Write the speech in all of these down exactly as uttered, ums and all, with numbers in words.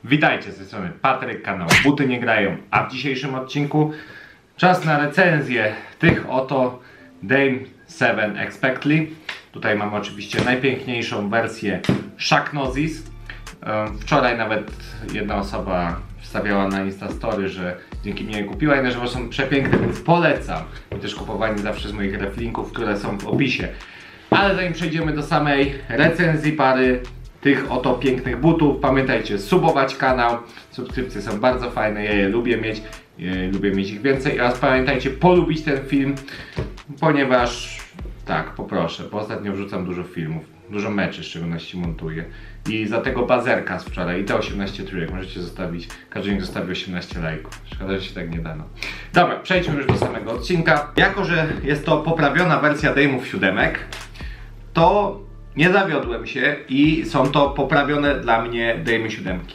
Witajcie, z tej strony Patryk, kanał Buty Nie Grają, a w dzisiejszym odcinku czas na recenzję tych oto Dame siedem Expectly. Tutaj mamy oczywiście najpiękniejszą wersję Shacknozis. Wczoraj nawet jedna osoba wstawiała na Instastory, że dzięki mnie je kupiła i na żywo są przepiękne, więc polecam. I też kupowani zawsze z moich reflinków, które są w opisie. Ale zanim przejdziemy do samej recenzji pary tych oto pięknych butów, pamiętajcie, subować kanał, subskrypcje są bardzo fajne, ja je lubię mieć, je, lubię mieć ich więcej oraz pamiętajcie polubić ten film, ponieważ tak, poproszę, bo ostatnio wrzucam dużo filmów, dużo meczy w szczególności montuję i za tego bazerka z wczoraj i te osiemnaście trójek możecie zostawić, każdy niech zostawi osiemnaście lajków, szkoda, że się tak nie dano. Dobra, przejdźmy już do samego odcinka. Jako że jest to poprawiona wersja Dame'ów siódemek, to nie zawiodłem się i są to poprawione dla mnie Dame siódemki.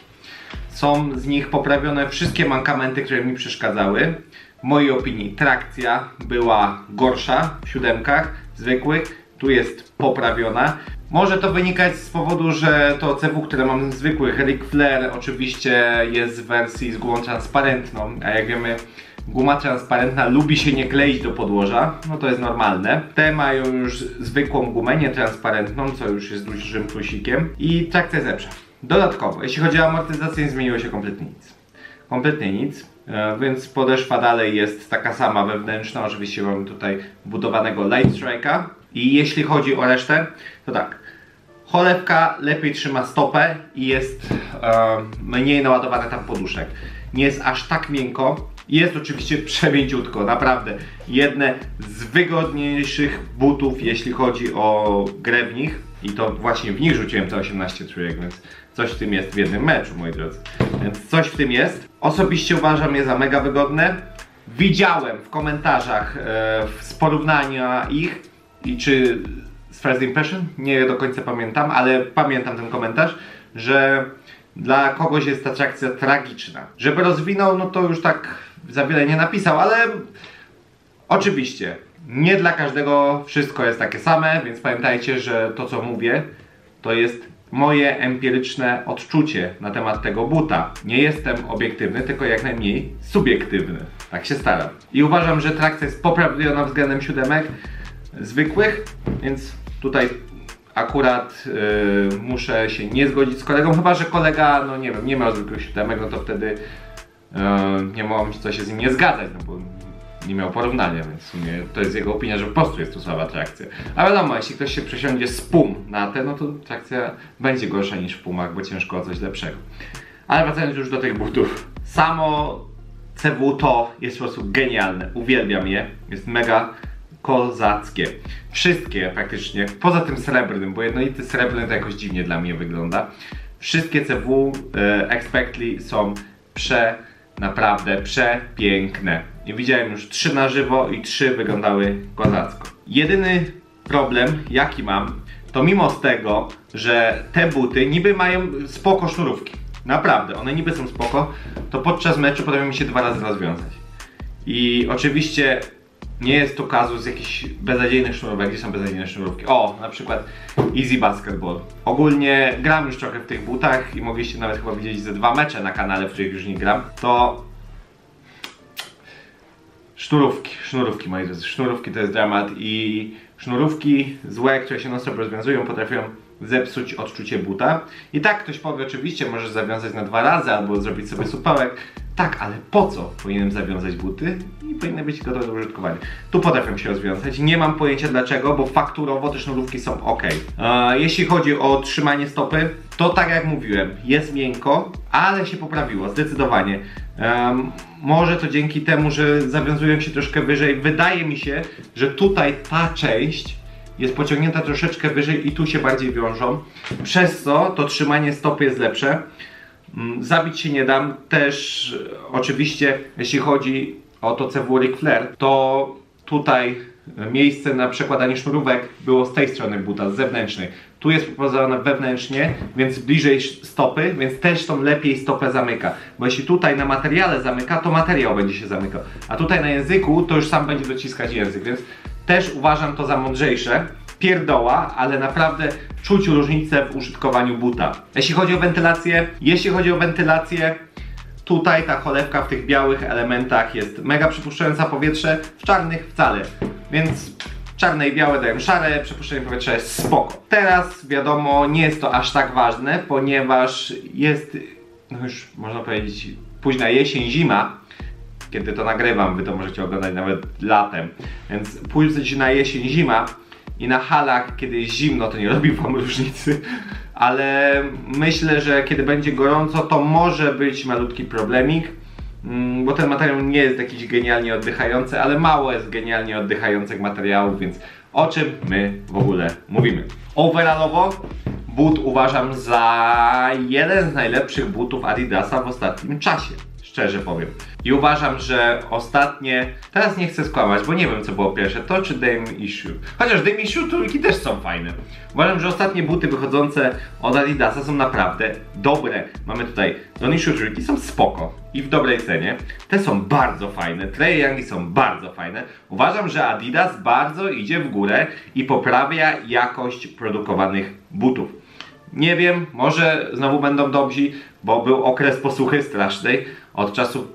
Są z nich poprawione wszystkie mankamenty, które mi przeszkadzały. W mojej opinii trakcja była gorsza w siódemkach zwykłych, tu jest poprawiona. Może to wynikać z powodu, że to C W, które mam zwykłych, Ric Flair oczywiście jest w wersji z gumą transparentną, a jak wiemy guma transparentna lubi się nie kleić do podłoża, no to jest normalne. Te mają już zwykłą gumę, nietransparentną, co już jest dużym plusikiem i trakcja jest lepsza. Dodatkowo, jeśli chodzi o amortyzację, nie zmieniło się kompletnie nic. Kompletnie nic, więc podeszwa dalej jest taka sama wewnętrzna, oczywiście mamy tutaj budowanego Light Strike'a i jeśli chodzi o resztę, to tak. Cholewka lepiej trzyma stopę i jest e, mniej naładowane tam poduszek. Nie jest aż tak miękko. Jest oczywiście przemięciutko, naprawdę. Jedne z wygodniejszych butów, jeśli chodzi o grę w nich. I to właśnie w nich rzuciłem te osiemnaście trójek, więc coś w tym jest w jednym meczu, moi drodzy. Więc coś w tym jest. Osobiście uważam je za mega wygodne. Widziałem w komentarzach e, z porównania ich i czy z First Impression, nie do końca pamiętam, ale pamiętam ten komentarz, że dla kogoś jest ta trakcja tragiczna. Żeby rozwinął, no to już tak za wiele nie napisał, ale oczywiście nie dla każdego wszystko jest takie same, więc pamiętajcie, że to co mówię to jest moje empiryczne odczucie na temat tego buta. Nie jestem obiektywny, tylko jak najmniej subiektywny. Tak się staram. I uważam, że trakcja jest poprawiona względem siódemek zwykłych, więc tutaj akurat yy, muszę się nie zgodzić z kolegą, chyba że kolega, no nie wiem, nie miał zwykłych siódemek, no to wtedy yy, nie mogłem się, się z nim nie zgadzać, no bo nie miał porównania, więc w sumie to jest jego opinia, że po prostu jest to słaba trakcja. A wiadomo, jeśli ktoś się przesiądzie z pum na te, no to trakcja będzie gorsza niż w pumach, bo ciężko o coś lepszego. Ale wracając już do tych butów. Samo C W to jest po prostu genialne, uwielbiam je, jest mega kozackie. Wszystkie praktycznie, poza tym srebrnym, bo jednolity srebrny to jakoś dziwnie dla mnie wygląda. Wszystkie C W e, Expectly są prze, naprawdę przepiękne. I widziałem już trzy na żywo i trzy wyglądały kozacko. Jedyny problem jaki mam, to mimo z tego, że te buty niby mają spoko sznurówki. Naprawdę, one niby są spoko, to podczas meczu potrafią mi się dwa razy rozwiązać. I oczywiście nie jest to kazus jakichś beznadziejnych sznurówek. Gdzie są beznadziejne sznurówki? O, na przykład Easy Basketball. Ogólnie gram już trochę w tych butach i mogliście nawet chyba widzieć ze dwa mecze na kanale, w których już nie gram. To sznurówki, sznurówki moi drodzy, sznurówki to jest dramat i sznurówki złe, które się non stop rozwiązują, potrafią zepsuć odczucie buta. I tak ktoś powie, oczywiście możesz zawiązać na dwa razy albo zrobić sobie supełek. Tak, ale po co powinienem zawiązać buty i powinny być gotowe do użytkowania? Tu potrafię się rozwiązać, nie mam pojęcia dlaczego, bo fakturowo te sznurówki są ok. Eee, jeśli chodzi o trzymanie stopy, to tak jak mówiłem, jest miękko, ale się poprawiło, zdecydowanie. Eee, może to dzięki temu, że zawiązują się troszkę wyżej, wydaje mi się, że tutaj ta część jest pociągnięta troszeczkę wyżej i tu się bardziej wiążą, przez co to trzymanie stopy jest lepsze. Zabić się nie dam, też oczywiście jeśli chodzi o to C W Ric Flair, to tutaj miejsce na przekładanie sznurówek było z tej strony buta, z zewnętrznej. Tu jest poprowadzone wewnętrznie, więc bliżej stopy, więc też tą lepiej stopę zamyka. Bo jeśli tutaj na materiale zamyka, to materiał będzie się zamykał. A tutaj na języku to już sam będzie dociskać język, więc też uważam to za mądrzejsze. Pierdoła, ale naprawdę czuć różnicę w użytkowaniu buta. Jeśli chodzi o wentylację, jeśli chodzi o wentylację, tutaj ta cholewka w tych białych elementach jest mega przepuszczająca powietrze, w czarnych wcale. Więc czarne i białe dają szare, przepuszczenie powietrza jest spoko. Teraz wiadomo, nie jest to aż tak ważne, ponieważ jest, no już można powiedzieć, późna jesień, zima. Kiedy to nagrywam, wy to możecie oglądać nawet latem. Więc późna jesień, zima i na halach, kiedy jest zimno, to nie robi wam różnicy. Ale myślę, że kiedy będzie gorąco, to może być malutki problemik. Bo ten materiał nie jest jakiś genialnie oddychający, ale mało jest genialnie oddychających materiałów, więc o czym my w ogóle mówimy? Overallowo but uważam za jeden z najlepszych butów Adidasa w ostatnim czasie, szczerze powiem. I uważam, że ostatnie, teraz nie chcę skłamać, bo nie wiem co było pierwsze, to czy Dame Issue. Chociaż Dame Issue trójki też są fajne. Uważam, że ostatnie buty wychodzące od Adidasa są naprawdę dobre. Mamy tutaj Dame Issue trójki, są spoko i w dobrej cenie. Te są bardzo fajne, Trae Youngi są bardzo fajne. Uważam, że Adidas bardzo idzie w górę i poprawia jakość produkowanych butów. Nie wiem, może znowu będą dobrzy, bo był okres posłuchy strasznej od czasu.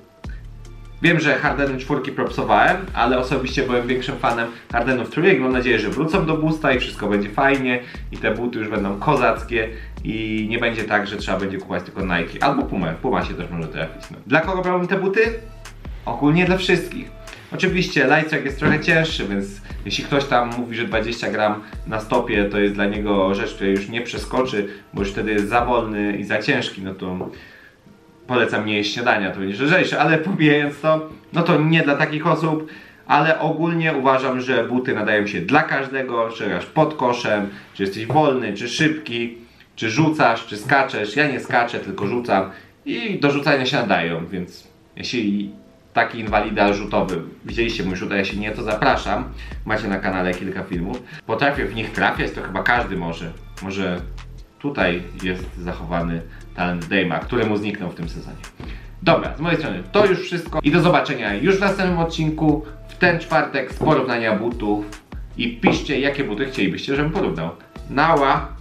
Wiem, że Hardeny czwórki propsowałem, ale osobiście byłem większym fanem Hardenów trójek. Mam nadzieję, że wrócą do boosta i wszystko będzie fajnie i te buty już będą kozackie i nie będzie tak, że trzeba będzie kupować tylko Nike albo Puma. Puma się też może trafić. No. Dla kogo brałem te buty? Ogólnie dla wszystkich. Oczywiście Lightstrike jest trochę cięższy, więc jeśli ktoś tam mówi, że dwadzieścia gram na stopie to jest dla niego rzecz, która już nie przeskoczy, bo już wtedy jest za wolny i za ciężki, no to polecam nie jeść śniadania, to będzie lżejsze, ale pomijając to, no to nie dla takich osób, ale ogólnie uważam, że buty nadają się dla każdego, czy grasz pod koszem, czy jesteś wolny, czy szybki, czy rzucasz, czy skaczesz. Ja nie skaczę, tylko rzucam i do rzucania się nadają, więc jeśli taki inwalida rzutowy, widzieliście mój rzut, a jeśli nie, to zapraszam, macie na kanale kilka filmów. Potrafię w nich trafiać, to chyba każdy może, może tutaj jest zachowany talent Dame'a, któremu zniknął w tym sezonie. Dobra, z mojej strony to już wszystko i do zobaczenia już w następnym odcinku, w ten czwartek z porównania butów i piszcie, jakie buty chcielibyście, żebym porównał. Nała!